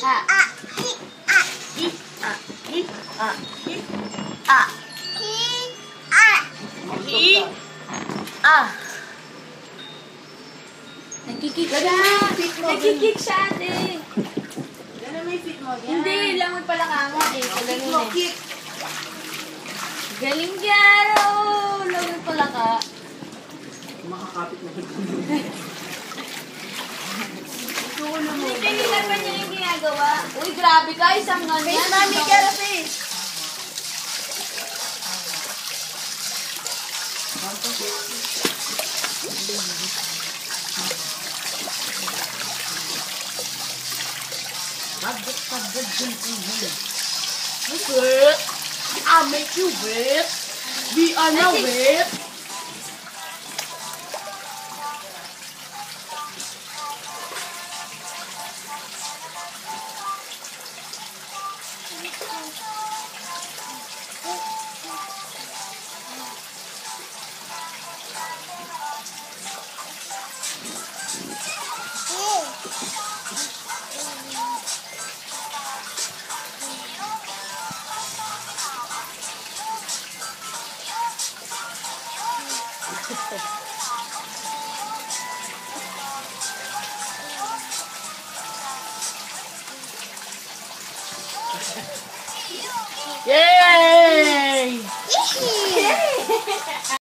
Nagkikik siya. Nagkikik siya, ate. Gano'n may fit mo? Hindi, langon pala kamo. Fit mo, kick. Galing yan. Langon pala ka. Makakapit na ito. Hindi, kanina pa niya yung ginagawa. Uy, grabe ka. Isang ganyan. Face, mami, kera face. Wait, I'll make you wait. We are now wait. Yeah!